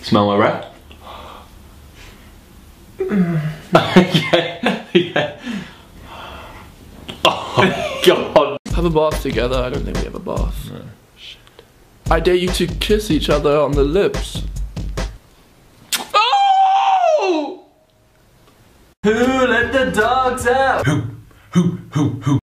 Smell my breath? Yeah. Oh god. Have a bath together. I don't think we have a bath. No. Shit. I dare you to kiss each other on the lips. Oh! Who let the dogs out? Who?